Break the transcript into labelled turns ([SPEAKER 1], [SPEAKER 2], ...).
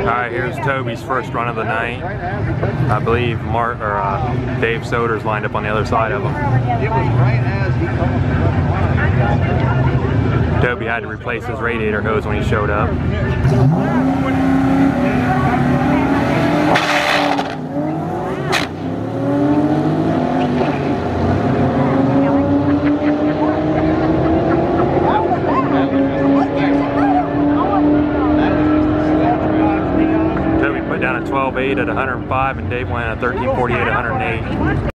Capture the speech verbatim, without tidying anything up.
[SPEAKER 1] Alright, here's Toby's first run of the night. I believe Mark or uh, Dave Soder's lined up on the other side of him. Toby had to replace his radiator hose when he showed up. Toby put down a twelve eight at one hundred five and Dave went at a thirteen forty-eight at one hundred eight.